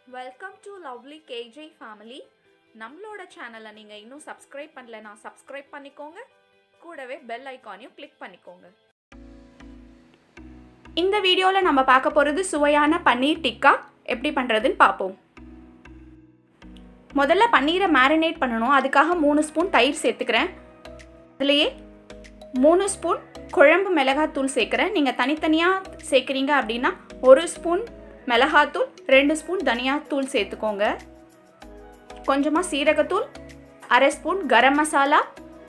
Welcome to Lovely KJ family. நம்மளோட சேனலை நீங்க இன்னும் subscribe பண்ணலனா subscribe பண்ணிக்கோங்க. கூடவே bell ஐகானையும் click பண்ணிக்கோங்க. இந்த வீடியோல நம்ம பார்க்க போறது சுவையான பன்னீர் டிக்கா எப்படி பண்றதுன்னு பாப்போம். முதல்ல பன்னீரை மேரினேட் பண்ணனும். அதுக்காக 3 ஸ்பூன் தயிர் சேர்த்துக்கிறேன். அதுலயே 3 ஸ்பூன் குழம்பு மிளகாய் தூள் சேர்க்கிறேன். நீங்க தனித்தனியா சேர்க்கறீங்க அப்படினா 1 ஸ்பூன் மிளகாய்த்தூள் 2 ஸ்பூன் தனியாத்தூள் சேர்த்துக்கோங்க. கொஞ்சமா சீரகத்தூள், 1/2 ஸ்பூன் கரம் மசாலா,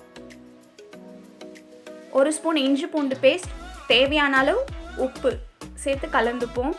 1 ஸ்பூன் இஞ்சி பூண்டு பேஸ்ட், தேவையான அளவு உப்பு சேர்த்து கலந்துப்போம்.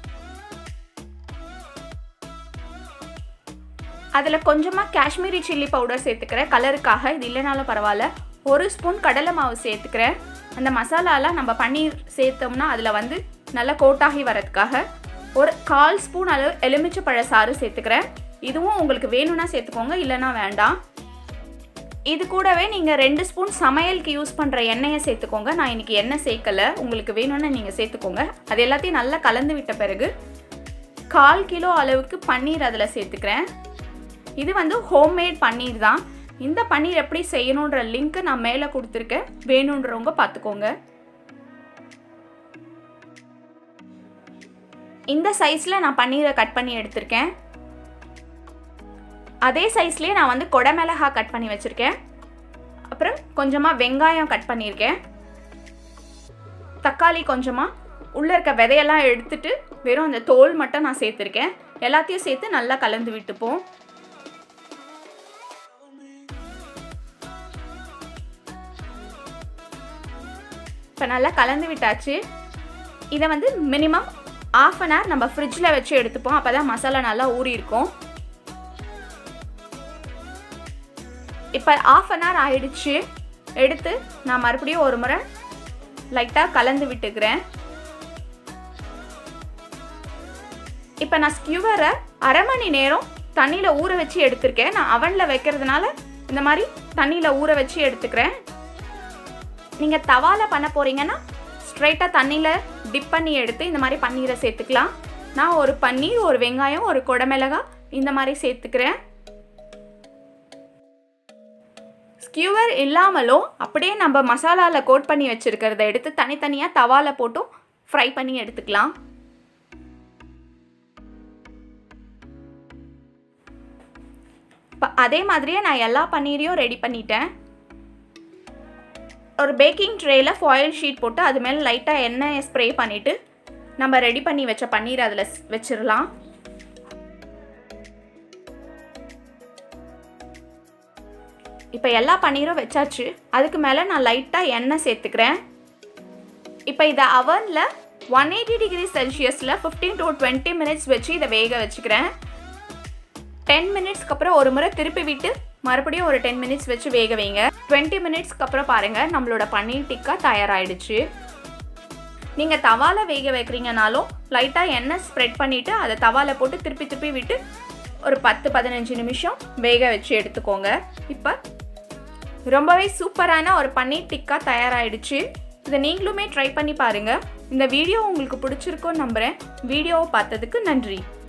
அதுல கொஞ்சமா காஷ்மீரி சில்லி பவுடர் சேர்த்துக்கிறேன் கலருக்காக. இது இல்லைனாலும் பரவாயில்ல. 1 ஸ்பூன் கடலை மாவு சேர்த்துக்கிறேன். அந்த மசாலாலாம் நம்ம பன்னீர் சேர்த்தோம்னா அதில் வந்து நல்லா கோட்டாகி வரதுக்காக. ஒரு 1/4 ஸ்பூன் அளவு எலுமிச்சை சாறு சேர்த்துக்கிறேன். இதுவும் உங்களுக்கு வேணும்னா சேர்த்துக்கோங்க, இல்லைனா வேண்டாம். இது கூடவே நீங்கள் 2 ஸ்பூன் சமையலுக்கு யூஸ் பண்ணுற எண்ணெயை சேர்த்துக்கோங்க. நான் இன்றைக்கி எண்ணெய் சேர்க்கலை, உங்களுக்கு வேணும்னா நீங்கள் சேர்த்துக்கோங்க. அது எல்லாத்தையும் நல்லா கலந்து விட்ட பிறகு 1/4 கிலோ அளவுக்கு பன்னீர் அதில் சேர்த்துக்கிறேன். இது வந்து ஹோம்மேட் பன்னீர் தான். இந்த பன்னீர் எப்படி செய்யணுன்ற லிங்க் நான் மேலே கொடுத்துருக்கேன், வேணுன்றவங்க பார்த்துக்கோங்க. இந்த சைஸில் நான் பன்னீரை கட் பண்ணி எடுத்திருக்கேன். அதே சைஸ்லேயே நான் வந்து கொடமிளகாய் கட் பண்ணி வச்சுருக்கேன். அப்புறம் கொஞ்சமாக வெங்காயம் கட் பண்ணியிருக்கேன். தக்காளி கொஞ்சமாக உள்ளே இருக்க விதையெல்லாம் எடுத்துட்டு வெறும் அந்த தோல் மட்டும் நான் சேர்த்துருக்கேன். எல்லாத்தையும் சேர்த்து நல்லா கலந்து விட்டுப்போம். இப்போ நல்லா கலந்து விட்டாச்சு. இதை வந்து மினிமம் 1/2 an hour நம்ம ஃப்ரிட்ஜில் வச்சு எடுத்துப்போம். அப்போ தான் மசாலா நல்லா ஊறி இருக்கும். இப்போ 1/2 an hour ஆயிடுச்சு. எடுத்து நான் மறுபடியும் ஒரு முறை லைட்டாக கலந்து விட்டுக்கிறேன். இப்போ நான் ஸ்கியூவரை 1/2 மணி நேரம் தண்ணியில் ஊற வச்சு எடுத்துருக்கேன். நான் அவனில் வைக்கிறதுனால இந்த மாதிரி தண்ணியில் ஊற வச்சு எடுத்துக்கிறேன். நீங்கள் தவாவில் பண்ண போகிறீங்கன்னா ஸ்ட்ரைட்டாக தண்ணியில் டிப் பண்ணி எடுத்து இந்த மாதிரி பன்னீரை சேர்த்துக்கலாம். நான் ஒரு பன்னீர், ஒரு வெங்காயம், ஒரு கொடமிளகாய் இந்த மாதிரி சேர்த்துக்கிறேன். ஸ்கியூவர் இல்லாமலும் அப்படியே நம்ம மசாலாவில் கோட் பண்ணி வச்சுருக்கிறத எடுத்து தனித்தனியாக தவாவில் போட்டும் ஃப்ரை பண்ணி எடுத்துக்கலாம். அதே மாதிரியே நான் எல்லா பன்னீரையும் ரெடி பண்ணிட்டேன். ஒரு பேக்கிங் ட்ரேயில் ஃபாயில் ஷீட் போட்டு அது மேலே லைட்டாக எண்ணெயை ஸ்ப்ரே பண்ணிவிட்டு நம்ம ரெடி பண்ணி வச்ச பன்னீர் அதில் வச்சிடலாம். இப்போ எல்லா பன்னீரும் வச்சாச்சு. அதுக்கு மேலே நான் லைட்டாக எண்ணெய் சேர்த்துக்கிறேன். இப்போ இதை அவனில் 180 டிகிரி செல்சியஸில் 15 to 20 மினிட்ஸ் வச்சு இதை வேக வச்சுக்கிறேன். 10 மினிட்ஸ்க்கு அப்புறம் ஒரு முறை திருப்பி விட்டு மறுபடியும் ஒரு 10 மினிட்ஸ் வச்சு வேக வைங்க. 20 மினிட்ஸ்க்கு அப்புறம் பாருங்கள், நம்மளோட பன்னீர் டிக்கா தயாராகிடுச்சு. நீங்கள் தவாவில் வேக வைக்கிறீங்கனாலும் லைட்டாக எண்ணெய் ஸ்ப்ரெட் பண்ணிவிட்டு அதை தவாவில் போட்டு திருப்பி திருப்பி விட்டு ஒரு 10-15 நிமிஷம் வேக வச்சு எடுத்துக்கோங்க. இப்போ ரொம்பவே சூப்பரான ஒரு பன்னீர் டிக்கா தயாராகிடுச்சு. இதை நீங்களுமே ட்ரை பண்ணி பாருங்கள். இந்த வீடியோ உங்களுக்கு பிடிச்சிருக்குன்னு நம்புகிறேன். வீடியோவை பார்த்ததுக்கு நன்றி.